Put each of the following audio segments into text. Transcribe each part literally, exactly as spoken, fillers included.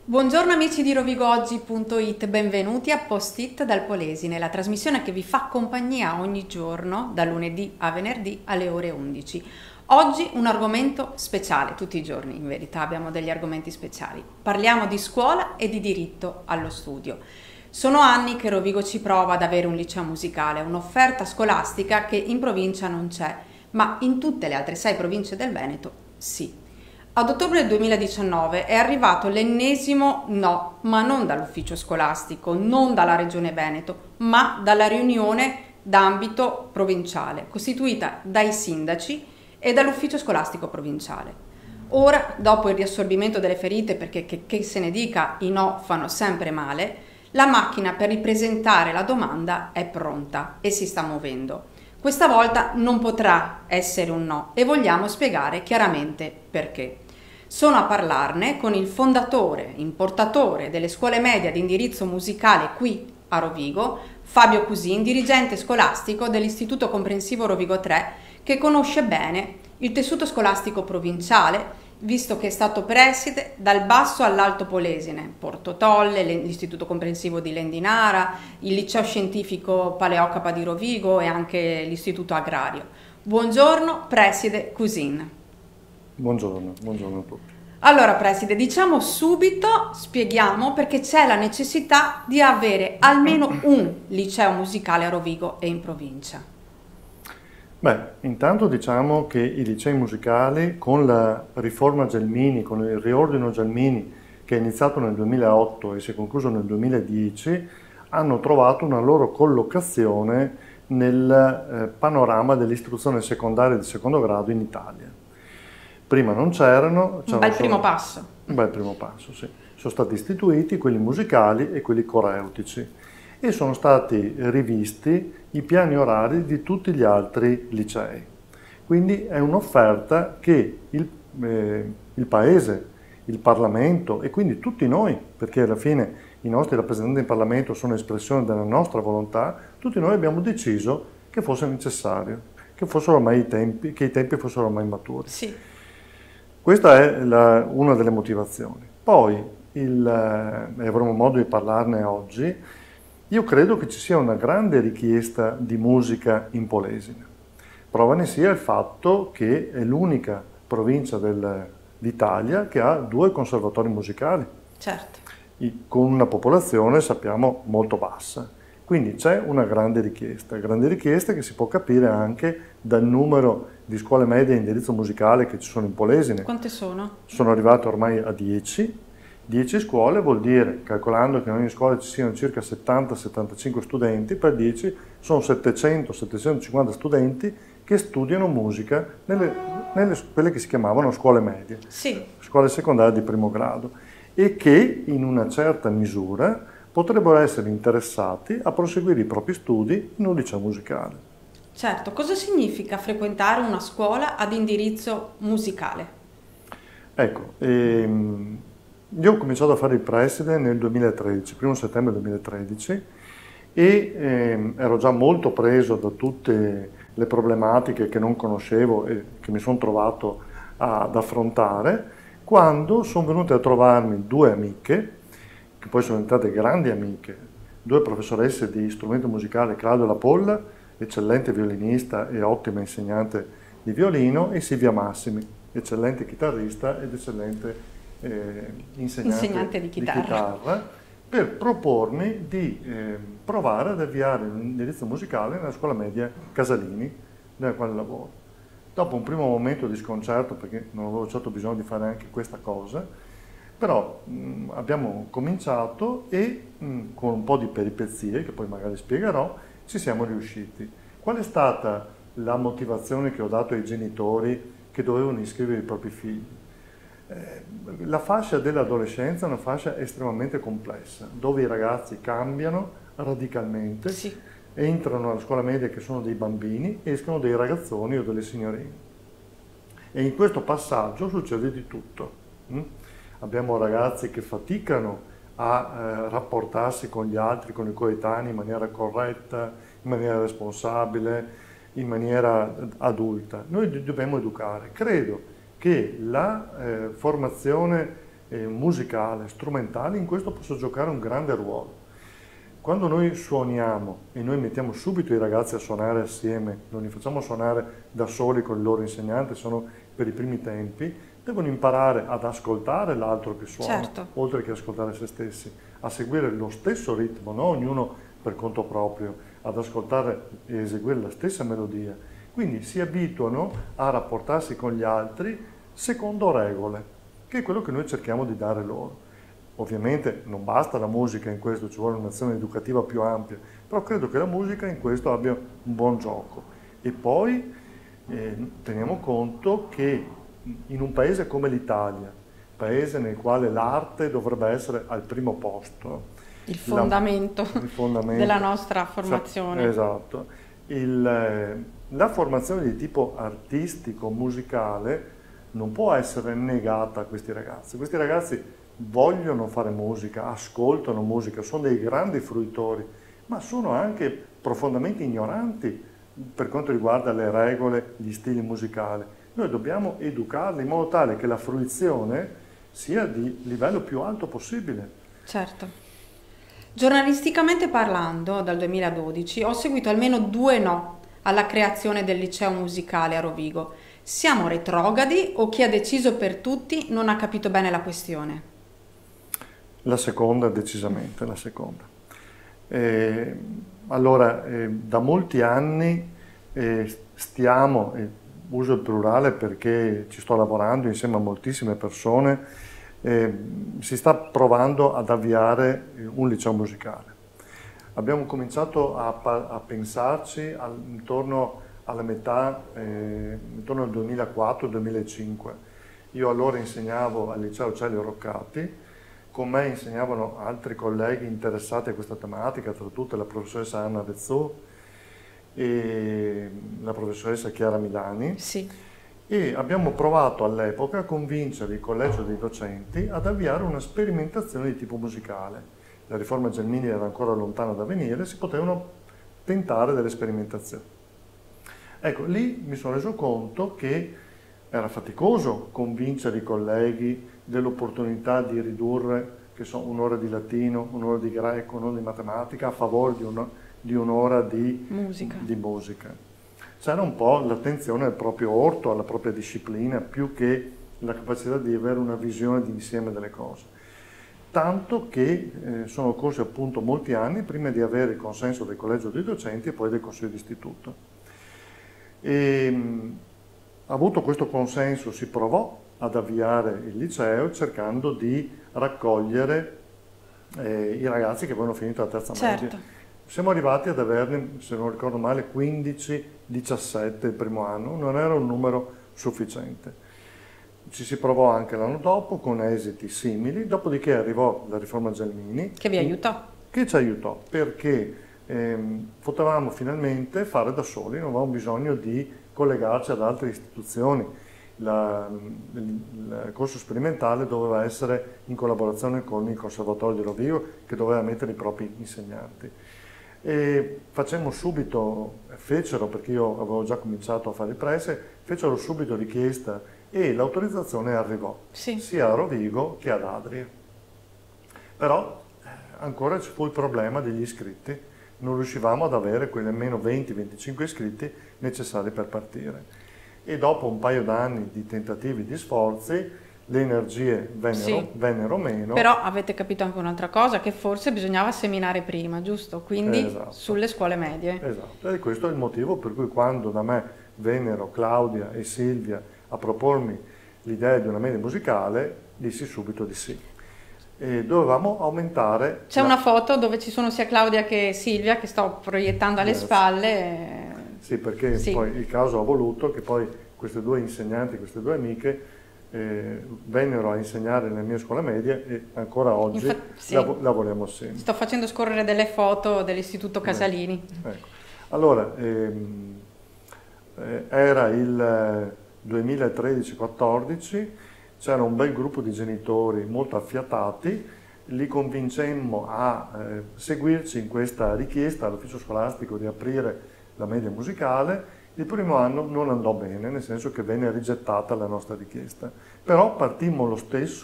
Buongiorno amici di rovigooggi punto it, benvenuti a Post-it dal Polesine, la trasmissione che vi fa compagnia ogni giorno, da lunedì a venerdì alle ore undici. Oggi un argomento speciale, tutti i giorni in verità abbiamo degli argomenti speciali. Parliamo di scuola e di diritto allo studio. Sono anni che Rovigo ci prova ad avere un liceo musicale, un'offerta scolastica che in provincia non c'è, ma in tutte le altre sei province del Veneto sì. Ad ottobre duemiladiciannove è arrivato l'ennesimo no, ma non dall'ufficio scolastico, non dalla Regione Veneto, ma dalla riunione d'ambito provinciale, costituita dai sindaci e dall'ufficio scolastico provinciale. Ora, dopo il riassorbimento delle ferite, perché che, che se ne dica, i no fanno sempre male, la macchina per ripresentare la domanda è pronta e si sta muovendo. Questa volta non potrà essere un no e vogliamo spiegare chiaramente perché. Sono a parlarne con il fondatore, importatore delle scuole medie di indirizzo musicale qui a Rovigo, Fabio Cusin, dirigente scolastico dell'Istituto Comprensivo Rovigo tre, che conosce bene il tessuto scolastico provinciale, visto che è stato preside dal basso all'alto Polesine, Porto Tolle, l'Istituto Comprensivo di Lendinara, il Liceo Scientifico Paleocapa di Rovigo e anche l'Istituto Agrario. Buongiorno, preside Cusin. Buongiorno, buongiorno a tutti. Allora, preside, diciamo subito, spieghiamo perché c'è la necessità di avere almeno un liceo musicale a Rovigo e in provincia. Beh, intanto diciamo che i licei musicali con la riforma Gelmini, con il riordino Gelmini che è iniziato nel duemilaotto e si è concluso nel duemiladieci, hanno trovato una loro collocazione nel eh, panorama dell'istruzione secondaria di secondo grado in Italia. Prima non c'erano. Un bel primo passo. Un bel primo passo, sì. Sono stati istituiti quelli musicali e quelli coreutici e sono stati rivisti i piani orari di tutti gli altri licei. Quindi è un'offerta che il, eh, il Paese, il Parlamento e quindi tutti noi, perché alla fine i nostri rappresentanti in Parlamento sono espressione della nostra volontà, tutti noi abbiamo deciso che fosse necessario, che, fossero ormai i tempi, che i tempi fossero ormai maturi. Sì. Questa è la, una delle motivazioni. Poi, il, eh, avremo modo di parlarne oggi, io credo che ci sia una grande richiesta di musica in Polesine. Prova ne sia il fatto che è l'unica provincia d'Italia che ha due conservatori musicali. Certo. Con una popolazione, sappiamo, molto bassa. Quindi c'è una grande richiesta, grande richiesta che si può capire anche dal numero di scuole medie in indirizzo musicale che ci sono in Polesine. Quante sono? Sono arrivate ormai a dieci. dieci scuole vuol dire, calcolando che in ogni scuola ci siano circa settanta settantacinque studenti, per dieci sono settecento settecentocinquanta studenti che studiano musica nelle, nelle quelle che si chiamavano scuole medie, sì. Scuole secondarie di primo grado, e che in una certa misura potrebbero essere interessati a proseguire i propri studi in un liceo musicale. Certo, cosa significa frequentare una scuola ad indirizzo musicale? Ecco, ehm, io ho cominciato a fare il preside nel duemilatredici, primo settembre duemilatredici, e ehm, ero già molto preso da tutte le problematiche che non conoscevo e che mi sono trovato ad affrontare, quando sono venute a trovarmi due amiche, che poi sono diventate grandi amiche, due professoresse di strumento musicale, Claudia Lapolla, eccellente violinista e ottima insegnante di violino, e Silvia Massimi, eccellente chitarrista ed eccellente eh, insegnante, insegnante di chitarra. di chitarra, per propormi di eh, provare ad avviare un indirizzo musicale nella scuola media Casalini, nella quale lavoro. Dopo un primo momento di sconcerto, perché non avevo certo bisogno di fare anche questa cosa, però mh, abbiamo cominciato e mh, con un po' di peripezie, che poi magari spiegherò, ci siamo riusciti. Qual è stata la motivazione che ho dato ai genitori che dovevano iscrivere i propri figli? Eh, la fascia dell'adolescenza è una fascia estremamente complessa, dove i ragazzi cambiano radicalmente, sì. Entrano alla scuola media che sono dei bambini, escono dei ragazzoni o delle signorine. E in questo passaggio succede di tutto. Hm? Abbiamo ragazzi che faticano a eh, rapportarsi con gli altri, con i coetanei in maniera corretta, in maniera responsabile, in maniera adulta. Noi dobbiamo educare. Credo che la eh, formazione eh, musicale, strumentale, in questo posso giocare un grande ruolo. Quando noi suoniamo e noi mettiamo subito i ragazzi a suonare assieme, non li facciamo suonare da soli con il loro insegnante, sono per i primi tempi, devono imparare ad ascoltare l'altro che suona, Certo. oltre che ascoltare se stessi, a seguire lo stesso ritmo, non ognuno per conto proprio, ad ascoltare e eseguire la stessa melodia. Quindi si abituano a rapportarsi con gli altri secondo regole, che è quello che noi cerchiamo di dare loro. Ovviamente non basta la musica in questo, ci vuole un'azione educativa più ampia, però credo che la musica in questo abbia un buon gioco. E poi eh, teniamo conto che in un paese come l'Italia, paese nel quale l'arte dovrebbe essere al primo posto, Il fondamento, la, il fondamento della nostra formazione. Esatto. Il, la formazione di tipo artistico, musicale, non può essere negata a questi ragazzi. Questi ragazzi vogliono fare musica, ascoltano musica, sono dei grandi fruitori, ma sono anche profondamente ignoranti per quanto riguarda le regole, gli stili musicali. Noi dobbiamo educarli in modo tale che la fruizione sia di livello più alto possibile. Certo. Giornalisticamente parlando, dal duemiladodici ho seguito almeno due no alla creazione del liceo musicale a Rovigo. Siamo retrogradi o chi ha deciso per tutti non ha capito bene la questione? La seconda, decisamente, la seconda. Eh, allora, eh, da molti anni eh, stiamo, eh, uso il plurale perché ci sto lavorando insieme a moltissime persone, eh, si sta provando ad avviare un liceo musicale. Abbiamo cominciato a, a pensarci al, intorno alla metà, eh, intorno al duemilaquattro duemilacinque. Io allora insegnavo al liceo Celio Roccati, con me insegnavano altri colleghi interessati a questa tematica, tra tutte la professoressa Anna Vezzò e la professoressa Chiara Milani. Sì. E abbiamo provato all'epoca a convincere il collegio dei docenti ad avviare una sperimentazione di tipo musicale. La riforma Gelmini era ancora lontana da venire, si potevano tentare delle sperimentazioni. Ecco, lì mi sono reso conto che era faticoso convincere i colleghi dell'opportunità di ridurre, che so, un'ora di latino, un'ora di greco, un'ora di matematica a favore di, uno, di un'ora di musica. Di musica. C'era un po' l'attenzione al proprio orto, alla propria disciplina, più che la capacità di avere una visione d'insieme delle cose. Tanto che eh, sono corsi appunto molti anni prima di avere il consenso del collegio dei docenti e poi del consiglio d'istituto. E, mh, avuto questo consenso si provò ad avviare il liceo cercando di raccogliere eh, i ragazzi che avevano finito la terza Certo. media. Siamo arrivati ad averne, se non ricordo male, quindici diciassette il primo anno, non era un numero sufficiente. Ci si provò anche l'anno dopo con esiti simili, dopodiché arrivò la riforma Gelmini. Che vi aiutò. Che ci aiutò, perché ehm, potevamo finalmente fare da soli, non avevamo bisogno di collegarci ad altre istituzioni. La, il, il corso sperimentale doveva essere in collaborazione con il Conservatorio di Rovigo, che doveva mettere i propri insegnanti. E facemmo subito, fecero, perché io avevo già cominciato a fare il prese, fecero subito richiesta e l'autorizzazione arrivò, Sì. sia a Rovigo che ad Adria. Però eh, ancora ci fu il problema degli iscritti, non riuscivamo ad avere quegli almeno venti venticinque iscritti necessari per partire. E dopo un paio d'anni di tentativi, di sforzi, le energie vennero, Sì. vennero meno. Però avete capito anche un'altra cosa, che forse bisognava seminare prima, giusto? Quindi Esatto. sulle scuole medie. Esatto, e questo è il motivo per cui quando da me vennero Claudia e Silvia a propormi l'idea di una media musicale, dissi subito di sì. E dovevamo aumentare... C'è la... una foto dove ci sono sia Claudia che Silvia che sto proiettando alle Grazie. spalle. Sì, perché Sì. poi il caso ha voluto che poi queste due insegnanti, queste due amiche, eh, vennero a insegnare nella mia scuola media e ancora oggi Infatti, sì. lav- lavoriamo assieme. Sto facendo scorrere delle foto dell'Istituto Casalini. Ecco. Allora, ehm, eh, era il duemilatredici quattordici, c'era un bel gruppo di genitori molto affiatati, li convincemmo a eh, seguirci in questa richiesta all'ufficio scolastico di aprire la media musicale. Il primo anno non andò bene, nel senso che venne rigettata la nostra richiesta, però partimmo lo stesso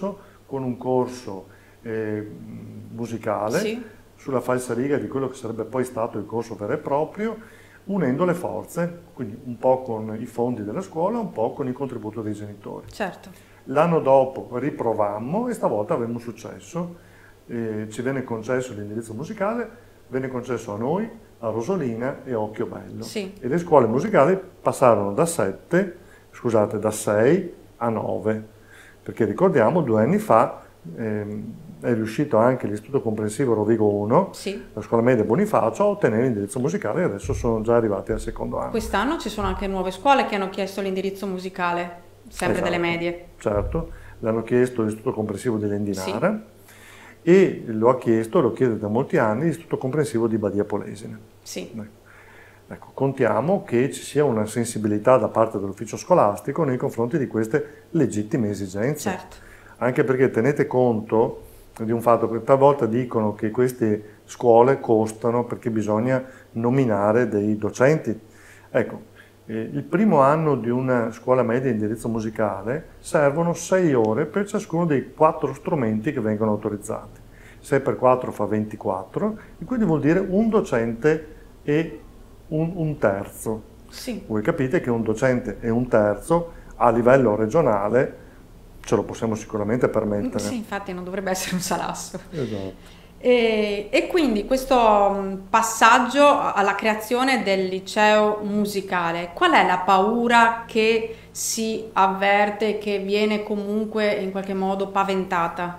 con un corso eh, musicale, sì, sulla falsariga di quello che sarebbe poi stato il corso vero e proprio, unendo le forze, quindi un po' con i fondi della scuola, un po' con il contributo dei genitori. certo. L'anno dopo riprovammo e stavolta avevamo successo, eh, ci venne concesso l'indirizzo musicale, venne concesso a noi, a Rosolina e a Occhiobello. Sì. E le scuole musicali passarono da sette, scusate, da sei a nove, perché ricordiamo due anni fa ehm, è riuscito anche l'Istituto Comprensivo Rovigo uno, Sì. la scuola media Bonifacio, a ottenere l'indirizzo musicale e adesso sono già arrivati al secondo anno. Quest'anno ci sono anche nuove scuole che hanno chiesto l'indirizzo musicale, sempre Esatto, delle medie. Certo, l'hanno chiesto l'Istituto Comprensivo di Lendinara sì. e lo ha chiesto, lo chiede da molti anni, l'Istituto Comprensivo di Badia Polesine. Sì. Ecco. Ecco, contiamo che ci sia una sensibilità da parte dell'ufficio scolastico nei confronti di queste legittime esigenze. Certo. Anche perché tenete conto di un fatto che talvolta dicono che queste scuole costano perché bisogna nominare dei docenti. Ecco, eh, il primo anno di una scuola media di indirizzo musicale servono sei ore per ciascuno dei quattro strumenti che vengono autorizzati. sei per quattro fa ventiquattro, e quindi vuol dire un docente e un, un terzo. Sì. Voi capite che un docente e un terzo a livello regionale ce lo possiamo sicuramente permettere. Sì, infatti non dovrebbe essere un salasso. Esatto. E, e quindi questo passaggio alla creazione del liceo musicale, qual è la paura che si avverte, che viene comunque in qualche modo paventata?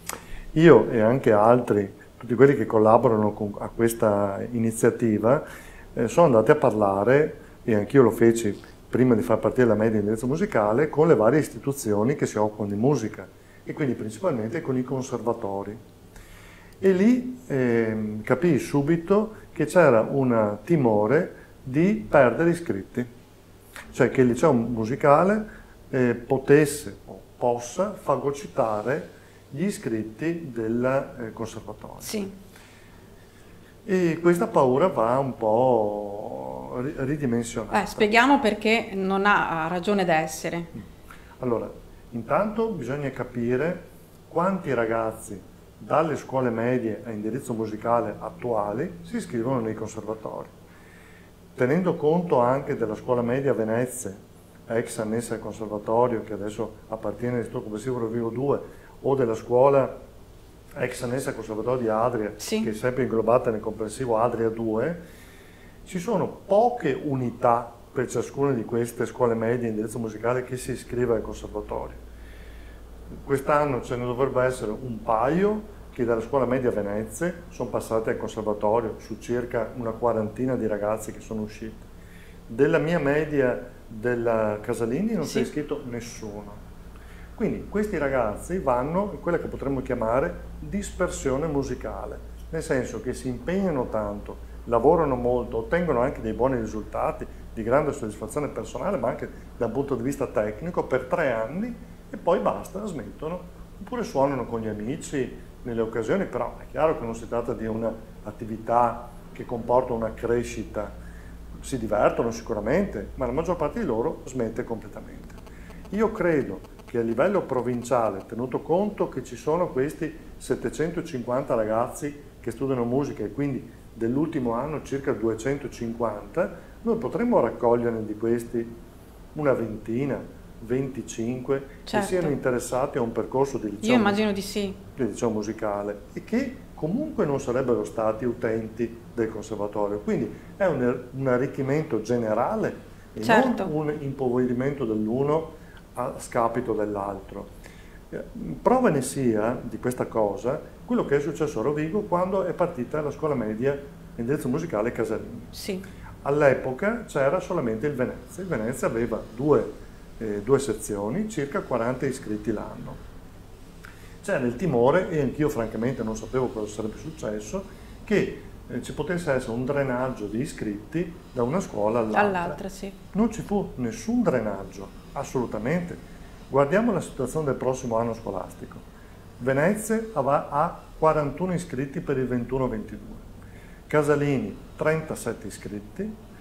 Io e anche altri, tutti quelli che collaborano con, a questa iniziativa, eh, sono andati a parlare, e anch'io lo feci prima di far partire la media di indirizzo musicale, con le varie istituzioni che si occupano di musica e quindi principalmente con i conservatori. E lì eh, capii subito che c'era un timore di perdere iscritti, cioè che il liceo musicale eh, potesse o possa fagocitare gli iscritti del eh, conservatorio. Sì. E questa paura va un po' ridimensionata. Eh, spieghiamo perché non ha ragione d'essere. Allora, intanto bisogna capire quanti ragazzi dalle scuole medie a indirizzo musicale attuali si iscrivono nei conservatori. Tenendo conto anche della scuola media Venezia, ex annessa al conservatorio, che adesso appartiene all'Istituto Comprensivo Rovigo due, o della scuola ex annessa al conservatorio di Adria, sì. che è sempre inglobata nel comprensivo Adria due, ci sono poche unità per ciascuna di queste scuole medie in indirizzo musicale che si iscrive al conservatorio. Quest'anno ce ne dovrebbe essere un paio che dalla scuola media Venezia sono passati al conservatorio, su circa una quarantina di ragazzi che sono usciti. Della mia media della Casalini non sì. si è iscritto nessuno. Quindi questi ragazzi vanno in quella che potremmo chiamare dispersione musicale, nel senso che si impegnano tanto, lavorano molto, ottengono anche dei buoni risultati, di grande soddisfazione personale, ma anche da un punto di vista tecnico, per tre anni e poi basta, smettono. Oppure suonano con gli amici nelle occasioni, però è chiaro che non si tratta di un'attività che comporta una crescita. Si divertono sicuramente, ma la maggior parte di loro smette completamente. Io credo che a livello provinciale, tenuto conto che ci sono questi settecentocinquanta ragazzi che studiano musica e quindi dell'ultimo anno circa duecentocinquanta, noi potremmo raccoglierne di questi una ventina, venticinque, certo. che siano interessati a un percorso di liceo, Io immagino di sì. di liceo musicale e che comunque non sarebbero stati utenti del conservatorio. Quindi è un, un arricchimento generale e certo. non un impoverimento dell'uno a scapito dell'altro. Prova ne sia di questa cosa quello che è successo a Rovigo quando è partita la scuola media indirizzo musicale Casalini. Sì. All'epoca c'era solamente il Venezia. Il Venezia aveva due, eh, due sezioni, circa quaranta iscritti l'anno. C'era il timore, e anch'io francamente non sapevo cosa sarebbe successo, che eh, ci potesse essere un drenaggio di iscritti da una scuola all'altra. All'altra, sì. Non ci fu nessun drenaggio, assolutamente. Guardiamo la situazione del prossimo anno scolastico. Venezia ha quarantuno iscritti per il ventuno ventidue, Casalini trentasette iscritti,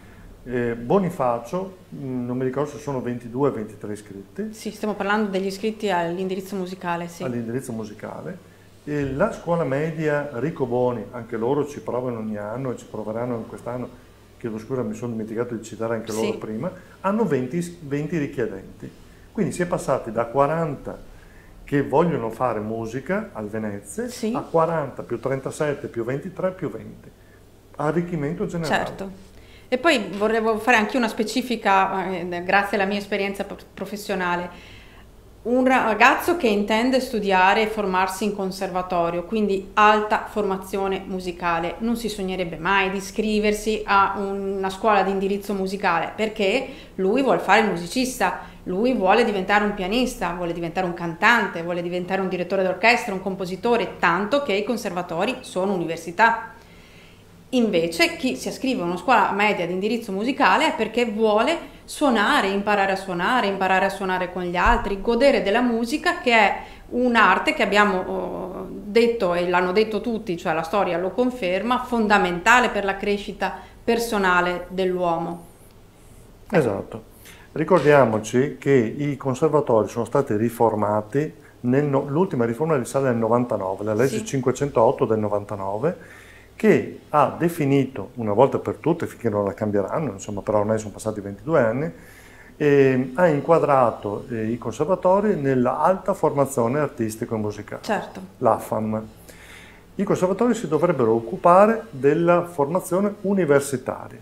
Eh, Bonifacio, mh, non mi ricordo se sono ventidue o ventitré iscritti. Sì, stiamo parlando degli iscritti all'indirizzo musicale, sì. All'indirizzo musicale. E la scuola media Rico Boni, anche loro ci provano ogni anno e ci proveranno quest'anno, chiedo scusa, mi sono dimenticato di citare anche loro Sì. prima, hanno venti, venti richiedenti. Quindi si è passati da quaranta che vogliono fare musica al Venezia, Sì. a quaranta più trentasette più ventitré più venti. Arricchimento generale. Certo. E poi volevo fare anche una specifica, eh, grazie alla mia esperienza professionale. Un ragazzo che intende studiare e formarsi in conservatorio, quindi alta formazione musicale, non si sognerebbe mai di iscriversi a una scuola di indirizzo musicale, perché lui vuole fare il musicista, lui vuole diventare un pianista, vuole diventare un cantante, vuole diventare un direttore d'orchestra, un compositore, tanto che i conservatori sono università. Invece chi si iscrive a una scuola media di indirizzo musicale è perché vuole suonare, imparare a suonare, imparare a suonare con gli altri, godere della musica, che è un'arte che abbiamo oh, detto, e l'hanno detto tutti, cioè la storia lo conferma, fondamentale per la crescita personale dell'uomo. Esatto. Ricordiamoci che i conservatori sono stati riformati, l'ultima riforma risale al novantanove, la legge Sì. cinquecentootto del novantanove, che ha definito una volta per tutte, finché non la cambieranno, insomma, però ormai sono passati ventidue anni, e ha inquadrato eh, i conservatori nella alta formazione artistica e musicale, Certo. l'A F A M. I conservatori si dovrebbero occupare della formazione universitaria.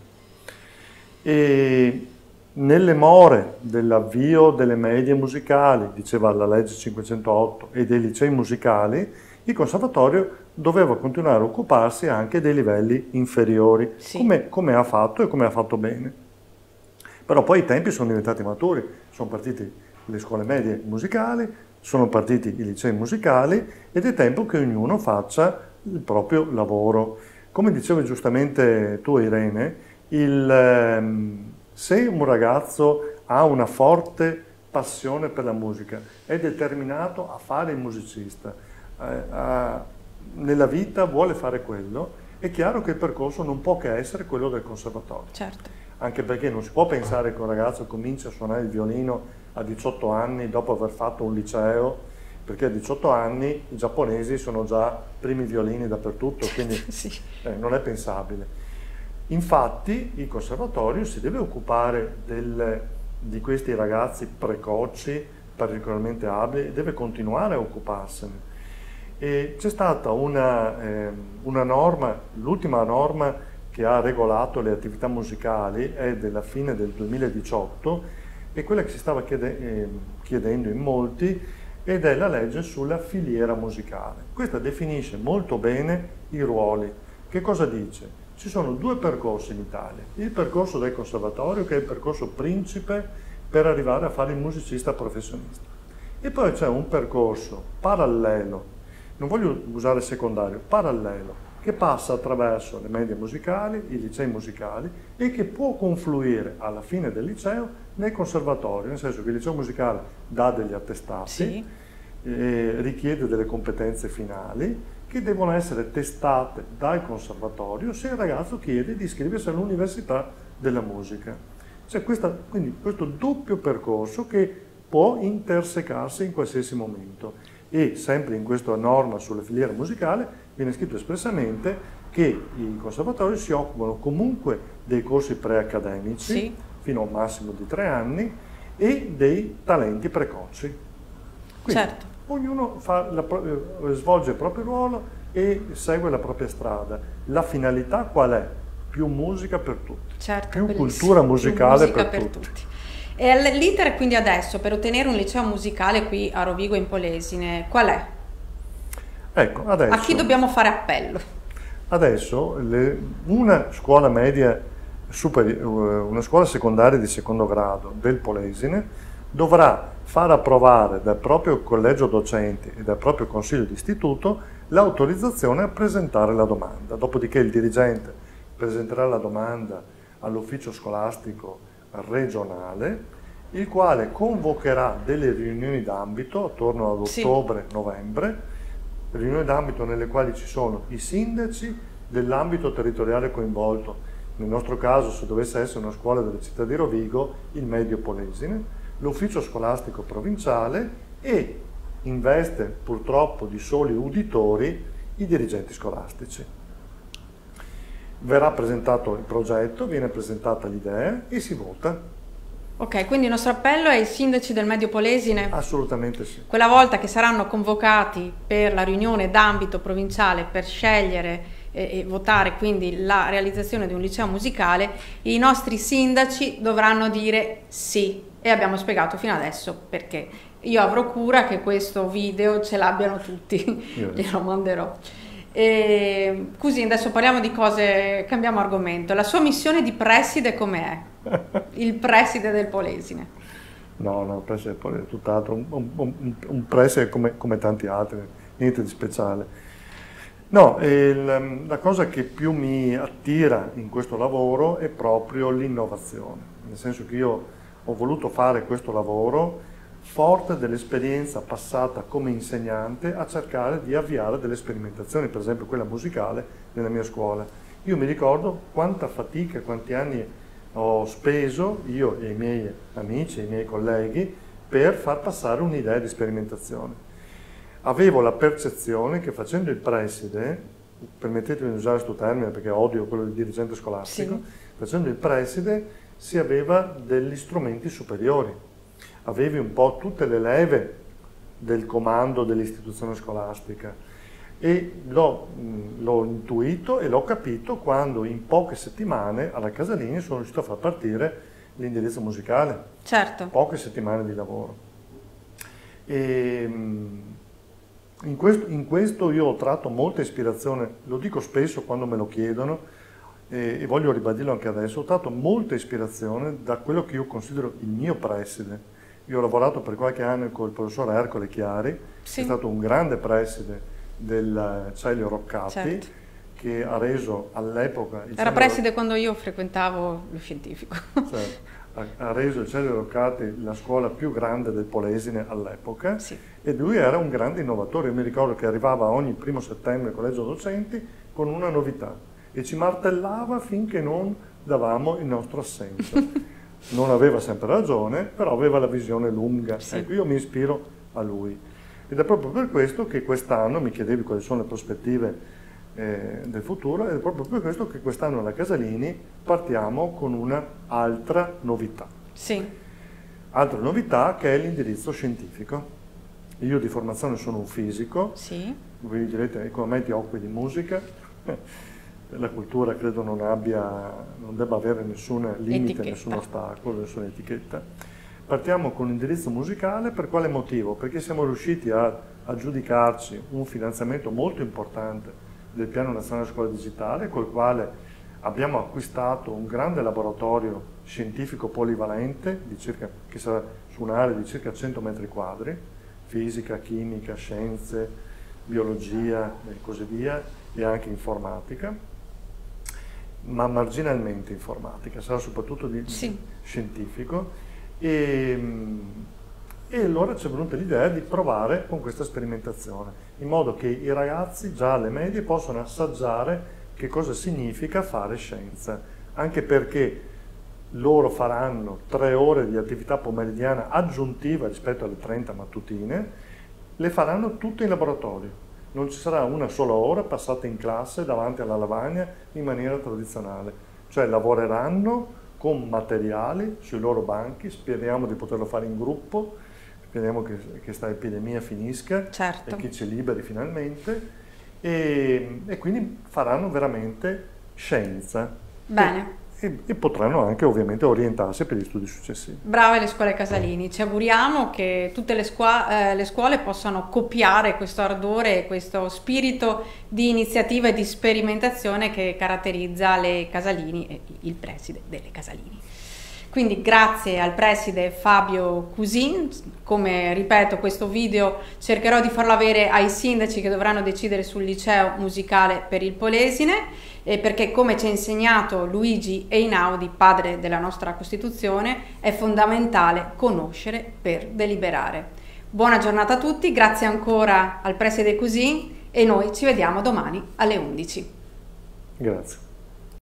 E nelle more dell'avvio delle medie musicali, diceva la legge cinquecentootto, e dei licei musicali, il conservatorio doveva continuare a occuparsi anche dei livelli inferiori, Sì. come, come ha fatto e come ha fatto bene. Però poi i tempi sono diventati maturi, sono partite le scuole medie musicali, sono partiti i licei musicali ed è tempo che ognuno faccia il proprio lavoro. Come dicevi giustamente tu, Irene, il, ehm, se un ragazzo ha una forte passione per la musica, è determinato a fare il musicista, eh, a, nella vita vuole fare quello, è chiaro che il percorso non può che essere quello del conservatorio. Certo. Anche perché non si può pensare che un ragazzo cominci a suonare il violino a diciotto anni dopo aver fatto un liceo, perché a diciotto anni i giapponesi sono già primi violini dappertutto, quindi Sì. eh, non è pensabile. Infatti il conservatorio si deve occupare del, di questi ragazzi precoci, particolarmente abili, e deve continuare a occuparsene. E c'è stata una, eh, una norma, l'ultima norma che ha regolato le attività musicali è della fine del duemiladiciotto, è quella che si stava chiede, eh, chiedendo in molti, ed è la legge sulla filiera musicale. Questa definisce molto bene i ruoli. Che cosa dice? Ci sono due percorsi in Italia, il percorso del conservatorio, che è il percorso principe per arrivare a fare il musicista professionista, e poi c'è un percorso parallelo, non voglio usare secondario, parallelo, che passa attraverso le medie musicali, i licei musicali, e che può confluire alla fine del liceo nel conservatorio, nel senso che il liceo musicale dà degli attestati, Sì. eh, richiede delle competenze finali che devono essere testate dal conservatorio se il ragazzo chiede di iscriversi all'università della musica. C'è questa, quindi questo doppio percorso che può intersecarsi in qualsiasi momento. E sempre in questa norma sulla filiera musicale viene scritto espressamente che i conservatori si occupano comunque dei corsi preaccademici, Sì. fino a un massimo di tre anni, e dei talenti precoci. Quindi Certo. ognuno fa la, svolge il proprio ruolo e segue la propria strada. La finalità qual è? Più musica per tutti, Certo, più bellissimo. cultura musicale Più musica per, per tutti. tutti. E l'iter quindi adesso per ottenere un liceo musicale qui a Rovigo in Polesine, qual è? Ecco, adesso, A chi dobbiamo fare appello? Adesso le, una scuola media, superi, una scuola secondaria di secondo grado del Polesine dovrà far approvare dal proprio collegio docenti e dal proprio consiglio di istituto l'autorizzazione a presentare la domanda. Dopodiché il dirigente presenterà la domanda all'ufficio scolastico regionale, il quale convocherà delle riunioni d'ambito attorno ad ottobre-novembre, riunioni d'ambito nelle quali ci sono i sindaci dell'ambito territoriale coinvolto, nel nostro caso se dovesse essere una scuola della città di Rovigo, il Medio Polesine, l'ufficio scolastico provinciale e in veste purtroppo di soli uditori i dirigenti scolastici. Verrà presentato il progetto, viene presentata l'idea e si vota. Ok, quindi il nostro appello è ai sindaci del Medio Polesine. Assolutamente sì. Quella volta che saranno convocati per la riunione d'ambito provinciale per scegliere e, e votare quindi la realizzazione di un liceo musicale, i nostri sindaci dovranno dire sì, e abbiamo spiegato fino adesso perché. Io avrò cura che questo video ce l'abbiano tutti, glielo manderò. E così adesso parliamo di cose, cambiamo argomento. La sua missione di preside com'è? Il preside del Polesine. No, no, il preside del Polesine è tutt'altro, un, un, un preside come, come tanti altri, niente di speciale. No, il, la cosa che più mi attira in questo lavoro è proprio l'innovazione, nel senso che io ho voluto fare questo lavoro forte dell'esperienza passata come insegnante a cercare di avviare delle sperimentazioni, per esempio quella musicale nella mia scuola. Io mi ricordo quanta fatica, quanti anni ho speso, io e i miei amici, i miei colleghi, per far passare un'idea di sperimentazione. Avevo la percezione che facendo il preside, permettetemi di usare questo termine perché odio quello di dirigente scolastico, sì. Facendo il preside si aveva degli strumenti superiori. Avevi un po' tutte le leve del comando dell'istituzione scolastica e l'ho intuito e l'ho capito quando in poche settimane alla Casalini sono riuscito a far partire l'indirizzo musicale. Certo. Poche settimane di lavoro. E in questo, in questo io ho tratto molta ispirazione, lo dico spesso quando me lo chiedono e, e voglio ribadirlo anche adesso, ho tratto molta ispirazione da quello che io considero il mio preside. Io ho lavorato per qualche anno con il professor Ercole Chiari, sì. Che è stato un grande preside del Celio Roccati, certo. Che ha reso all'epoca... Era preside Roc... quando io frequentavo lo scientifico. Certo, ha, ha reso il Celio Roccati la scuola più grande del Polesine all'epoca, sì. E lui era un grande innovatore. Io mi ricordo che arrivava ogni primo settembre al collegio docenti con una novità e ci martellava finché non davamo il nostro assenso. Non aveva sempre ragione, però aveva la visione lunga. Sì. Ecco, io mi ispiro a lui. Ed è proprio per questo che quest'anno, mi chiedevi quali sono le prospettive eh, del futuro, ed è proprio per questo che quest'anno alla Casalini partiamo con un'altra novità. Sì. Altra novità che è l'indirizzo scientifico. Io di formazione sono un fisico, sì. Voi direte, come me ti occupi di musica? La cultura credo non abbia, non debba avere nessun limite, etichetta. Nessun ostacolo, nessuna etichetta. Partiamo con l'indirizzo musicale, per quale motivo? Perché siamo riusciti a aggiudicarci un finanziamento molto importante del Piano Nazionale Scuola Digitale, col quale abbiamo acquistato un grande laboratorio scientifico polivalente di circa, che sarà su un'area di circa cento metri quadri, fisica, chimica, scienze, biologia e così via, e anche informatica. Ma marginalmente informatica, sarà soprattutto di, sì. Scientifico e, e allora ci è venuta l'idea di provare con questa sperimentazione in modo che i ragazzi già alle medie possano assaggiare che cosa significa fare scienza, anche perché loro faranno tre ore di attività pomeridiana aggiuntiva rispetto alle trenta mattutine, le faranno tutte in laboratorio. Non ci sarà una sola ora passata in classe davanti alla lavagna in maniera tradizionale, cioè lavoreranno con materiali sui loro banchi, speriamo di poterlo fare in gruppo, speriamo che questa epidemia finisca, certo. E che ci liberi finalmente, e, e quindi faranno veramente scienza. Bene. E, e potranno anche ovviamente orientarsi per gli studi successivi. Brave le scuole Casalini, ci auguriamo che tutte le, eh, le scuole possano copiare questo ardore e questo spirito di iniziativa e di sperimentazione che caratterizza le Casalini e il preside delle Casalini. Quindi grazie al preside Fabio Cusin, come ripeto questo video cercherò di farlo avere ai sindaci che dovranno decidere sul liceo musicale per il Polesine, eh, perché come ci ha insegnato Luigi Einaudi, padre della nostra Costituzione, è fondamentale conoscere per deliberare. Buona giornata a tutti, grazie ancora al preside Cusin e noi ci vediamo domani alle undici. Grazie.